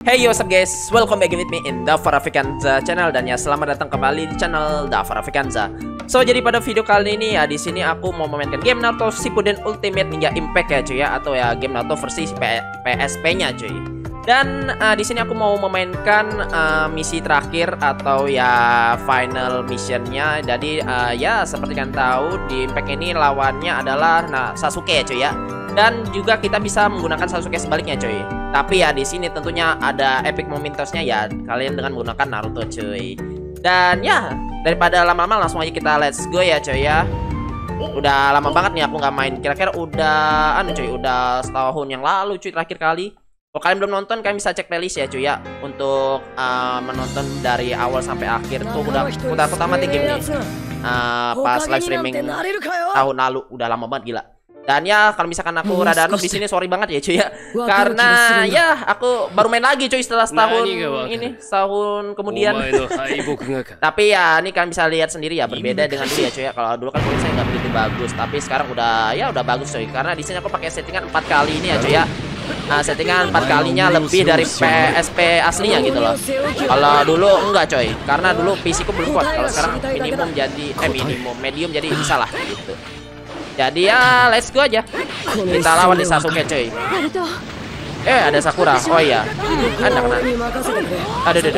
Hey yo, what's up guys, welcome back with me in The Farafikanza channel. Dan ya, selamat datang kembali di channel The Farafikanza. So, jadi pada video kali ini ya, di sini aku mau memainkan game Naruto Shippuden Ultimate Ninja Impact ya cuy ya, atau ya game Naruto versi PSP-nya cuy. Dan di sini aku mau memainkan misi terakhir atau ya final missionnya. Jadi ya seperti kalian tahu di Impact ini lawannya adalah Sasuke ya cuy ya. Dan juga kita bisa menggunakan Sasuke sebaliknya cuy. Tapi ya di sini tentunya ada epic momentosnya ya kalian dengan menggunakan Naruto cuy. Dan ya daripada lama-lama langsung aja kita let's go ya cuy ya. Udah lama banget nih aku nggak main. Kira-kira udah cuy, udah setahun yang lalu cuy terakhir kali. Kalau kalian belum nonton, kalian bisa cek playlist ya cuy ya untuk menonton dari awal sampai akhir tuh udah aku tamatin game ini pas live streaming tahun lalu. Udah lama banget gila. Dan ya kalau misalkan aku rada noob di sini sorry banget ya cuy ya. Karena ya aku baru main lagi cuy setelah setahun ini, setahun kemudian. Tapi ya ini kalian bisa lihat sendiri ya berbeda dengan dulu ya cuy ya. Kalau dulu kan saya nggak begitu bagus, tapi sekarang udah bagus cuy. Karena di sini aku pakai settingan 4 kali ini ya cuy ya. Settingan 4 kalinya lebih dari PSP aslinya gitu loh. Kalau dulu enggak coy, karena dulu PC ku belum kuat. Kalau sekarang medium jadi bisa lah gitu. Jadi ya let's go aja. Kita lawan di Sasuke coy. Ada Sakura. Oh iya. Anak. Aduh.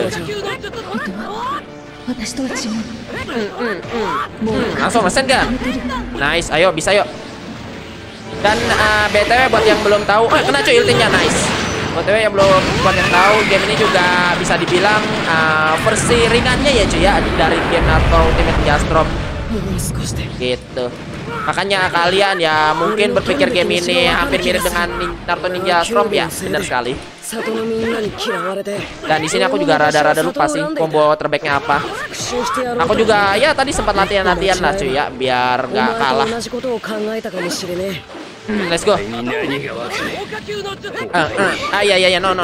Langsung mesen kan? Nice, ayo bisa yuk. Dan BTW buat yang belum tahu, kena cuy ultinya nice. BTW yang belum buat yang tahu, game ini juga bisa dibilang versi ringannya ya cuy ya dari game Naruto Ultimate Ninja Storm. Gitu. Makanya kalian ya mungkin berpikir game ini hampir mirip dengan Naruto Ninja Storm ya, benar sekali. Dan di sini aku juga rada-rada lupa sih combo terbaiknya apa. Aku juga ya tadi sempat latihan-latihan lah cuy ya biar nggak kalah. Let's go. Ya no.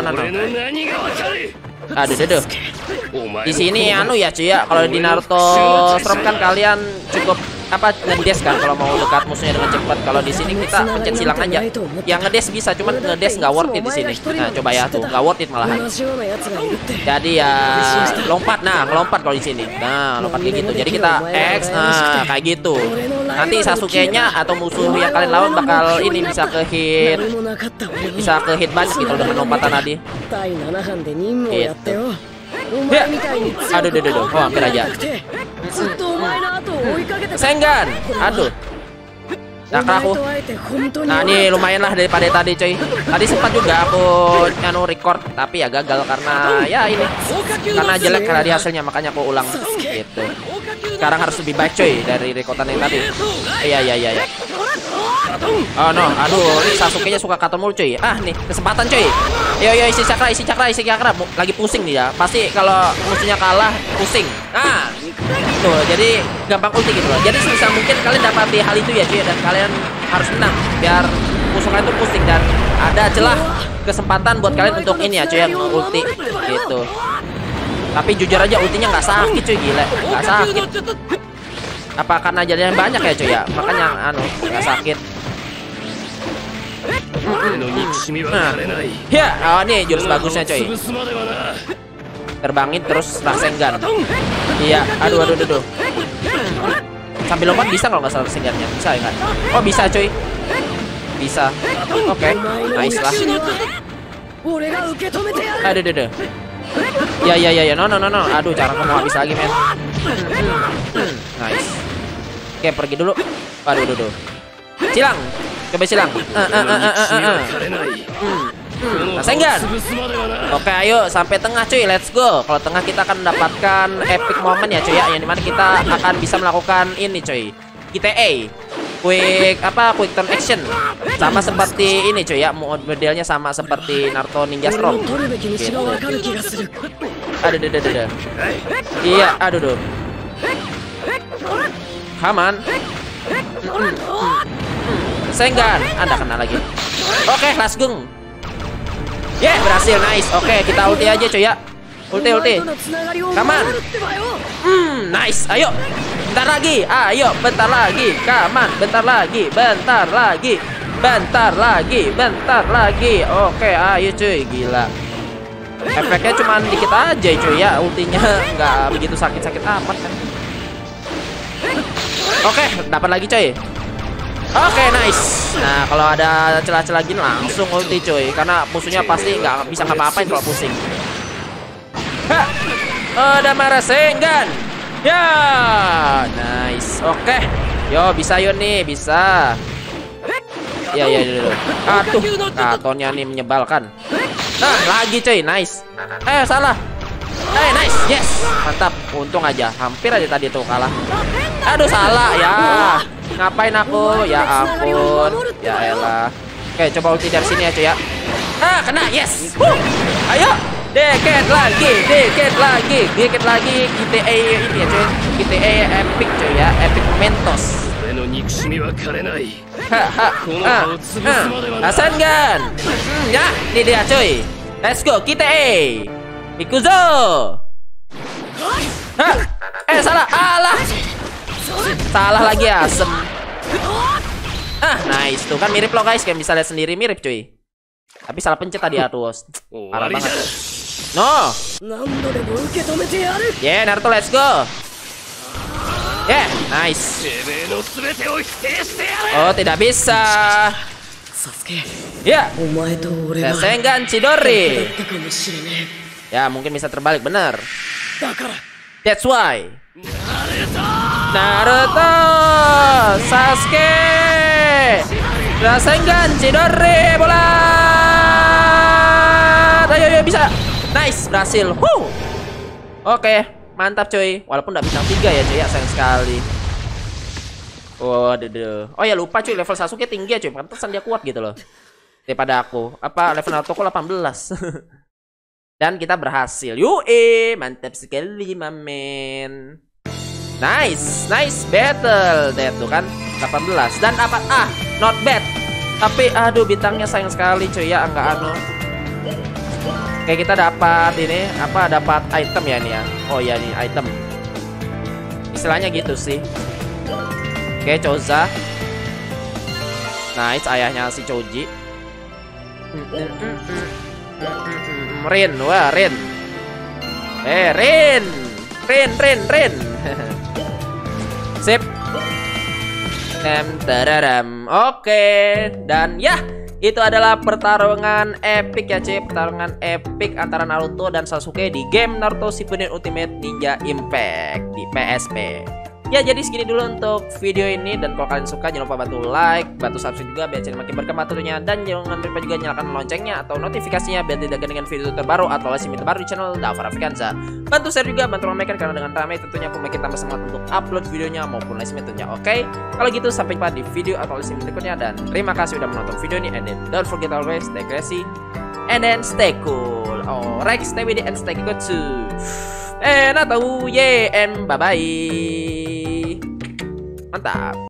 Aduh. Di sini ya cuy ya, kalau di Naruto Storm kan kalian cukup ngedes kan kalau mau dekat musuhnya dengan cepat. Kalau di sini kita pencet silang aja. Yang ngedes bisa, cuman ngedes nggak worth it di sini. Nah, coba ya tuh, nggak worth it malahan. Jadi ya ngelompat kalau di sini. Nah, lompat kayak gitu. Jadi kita X kayak gitu. Nanti Sasuke-nya atau musuh yang kalian lawan bakal ini bisa ke hit banyak gitu dengan lompatan tadi. Gitu. Ya. Aduh. Oh, hampir aja. Senggan. Aduh. Aku. Nah, ini lumayan lah daripada tadi coy. Tadi sempat juga aku record tapi ya gagal karena ya ini. Karena jelek karena di hasilnya makanya aku ulang gitu. Sekarang harus lebih baik coy dari rekordan yang tadi. Iya. Oh no, aduh, ini Sasuke-nya suka kata mulu cuy. Nih kesempatan cuy. Yo isi cakra. Lagi pusing nih ya. Pasti kalau musuhnya kalah pusing. Nah, tuh jadi gampang ulti gitu loh. Jadi sebisa mungkin kalian dapati hal itu ya cuy, dan kalian harus menang biar musuh kalian tuh pusing dan ada celah kesempatan buat kalian untuk ini ya cuy yang ulti gitu. Tapi jujur aja ultinya nggak sakit cuy, gila, nggak sakit. Apa karena jalannya banyak ya cuy ya, makanya nggak sakit. Ya, nih jurus bagusnya coy. Terbangin terus Rasengan. Iya, aduh. Sambil lompat bisa kalau nggak salah Rasengannya. Bisa ya nggak? Oh bisa coy. Bisa. Oke, nice lah. Aduh. Ya, no. Aduh, cara kamu habis lagi men. Nice. Oke, pergi dulu. Aduh. Silang. Coba silang. Rasengan. Oke, ayo sampai tengah cuy, let's go. Kalau tengah kita akan mendapatkan epic moment ya cuy ya, yang dimana kita akan bisa melakukan ini cuy, QTE, quick turn action, sama seperti ini cuy ya, modelnya sama seperti Naruto Ninja Storm gitu. Aduh. Iya, aduh. Haman. Senggan, Anda kena lagi. Oke, Lasgung. Berhasil, nice. Oke, kita ulti aja coy ya. Ulti. Come on. Nice. Ayo. Bentar lagi. Come on. Bentar lagi. Oke, ayo cuy, gila. Efeknya cuma dikit aja cuy ya, ultinya nggak begitu sakit-sakit amat kan. Oke, dapat lagi coy. Oke, nice. Nah, kalau ada celah-celah gini langsung ulti cuy, karena musuhnya pasti nggak bisa ngapa-ngapain kalau pusing. Ha! Ada Rasengan. Ya, nice. Oke, yo bisa yo nih, bisa. Ya dulu. Aduh, katonnya nih menyebalkan. Nah, lagi cuy, nice. Salah. Nice, yes, mantap. Untung aja, hampir aja tadi tuh kalah. Aduh, salah ya. Ngapain aku? Ya ampun. Ya elah. Oke, coba ulti dari sini ya cuy ya. Kena, yes. Ayo, dikit lagi. GTA ini ya cuy. GTA epic cuy ya, epic Mentos. Rasengan. Ya, ini dia cuy. Let's go, GTA. Ikuzo. Salah. Alah. Salah lagi, asem. Nice tuh kan, mirip loh guys, kayak bisa lihat sendiri mirip cuy. Tapi salah pencet tadi Atus. Parah banget. No. Yeah, Naruto, let's go. Yeah, nice. Oh, tidak bisa. Ya, Rasengan Chidori. Ya, mungkin bisa terbalik, bener. That's why. Naruto, Sasuke, Rasengan Chidori, bola. Ayo, bisa. Nice, berhasil. Oke, mantap cuy. Walaupun nggak bintang 3 ya cuy ya, sayang sekali. Oh ya, lupa cuy, level Sasuke tinggi ya cuy. Pantesan dia kuat gitu loh daripada aku. Apa level Naruto kok 18. Dan kita berhasil. Mantap sekali, mamen. Nice battle. Dead tuh kan 18. Dan apa? Not bad. Tapi aduh, bintangnya sayang sekali cuy ya, enggak anu. Kayak kita dapat ini apa? Dapat item ya ini ya. Oh ya, ini item. Istilahnya gitu sih. Oke, Choza. Nice, ayahnya si Choji. Rin, wah Rin. Rin. Sip. Oke, dan ya, itu adalah pertarungan epic ya cuy. Pertarungan epic antara Naruto dan Sasuke di game Naruto Shippuden Ultimate Ninja Impact di PSP. Ya, jadi segini dulu untuk video ini. Dan kalau kalian suka, jangan lupa bantu like, bantu subscribe juga biar channel makin berkembang tentunya. Dan jangan lupa juga nyalakan loncengnya atau notifikasinya biar tidak ketinggalan video terbaru atau lesson terbaru di channel Dava Raffikanza. Bantu share juga, bantu ramaikan, karena dengan ramai tentunya aku makin tambah semangat untuk upload videonya maupun lesson tentunya. Oke, kalau gitu sampai jumpa di video atau lesson berikutnya, dan terima kasih udah menonton video ini. And then don't forget always stay crazy and then stay cool. Alright, stay with it and stay good too. And bye bye. Mantap.